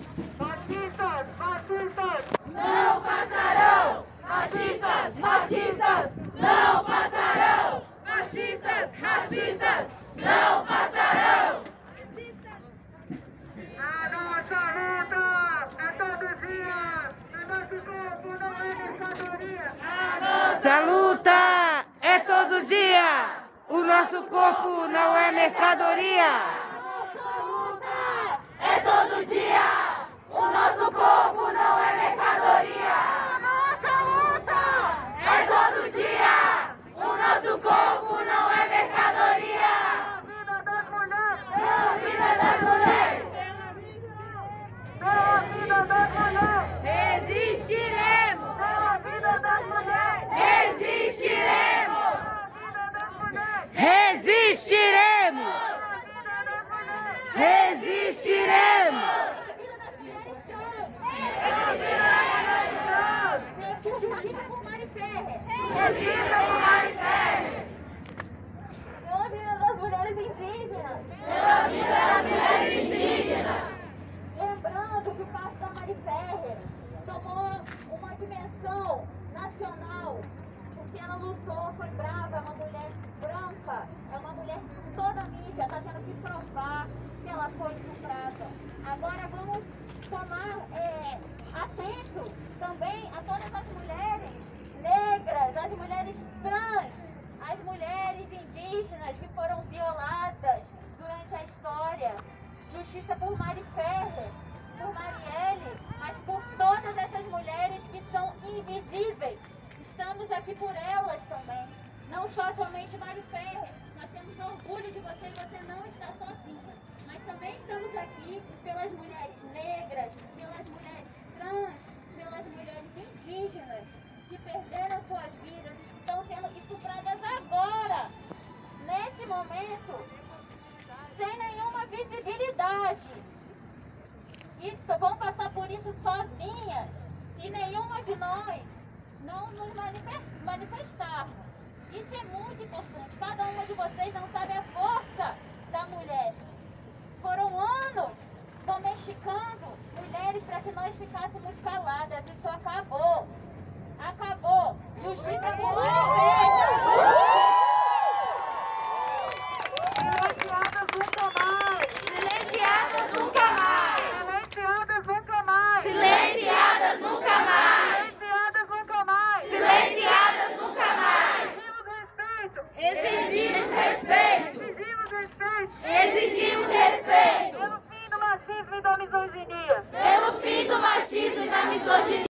Machistas, machistas, não passarão! Machistas, machistas, não passarão! Machistas, racistas, não passarão! a nossa luta é todo dia, o nosso corpo não é mercadoria. Nossa luta é todo dia, o nosso corpo não é mercadoria. Nossa luta é todo dia, o nosso corpo não é mercadoria. Nossa luta é todo dia, o nosso corpo não é mercadoria. Pela vida das mulheres, Pela vida das mulheres, pela vida das mulheres, resistiremos! pela vida das mulheres, Resistiremos! pela vida das mulheres, Resistiremos! pela vida das mulheres. Resistiremos! Justiça por Mari Ferrer! Justiça por Mari Ferrer! Pela vida das mulheres indígenas! Pela vida das mulheres indígenas! Lembrando que o caso da Mari Ferrer tomou uma dimensão nacional, porque ela lutou, foi brava, é uma mulher branca, é uma mulher que toda a mídia está tendo que provar que ela foi estuprada. Agora vamos tomar atento também a todas as mulheres negras, as mulheres trans, as mulheres indígenas que foram violadas durante a história. Justiça por Mari Ferrer, por Marielle, mas por todas essas mulheres que são invisíveis. Estamos aqui por elas também. Não só somente Mari Ferrer, nós temos orgulho de você e você não está sozinha. Mas também estamos aqui pelas mulheres negras, pelas mulheres trans, pelas mulheres indígenas que perderam suas vidas e que estão sendo estupradas agora, nesse momento, sem nenhuma visibilidade. E vão passar por isso sozinhas e nenhuma de nós não nos manifestarmos. Isso é muito importante. Cada uma de vocês não sabe a força da mulher. Foram anos domesticando mulheres para que nós ficássemos caladas. Isso acabou. Acabou. Justiça por Silenciadas nunca mais! Silenciadas nunca mais! Silenciadas nunca mais! Silenciadas nunca mais! Silenciadas nunca mais! Silenciadas nunca mais! Exigimos respeito! Exigimos respeito! Exigimos respeito! Exigimos respeito! Pelo fim do machismo e da misoginia! Pelo fim do machismo e da misoginia!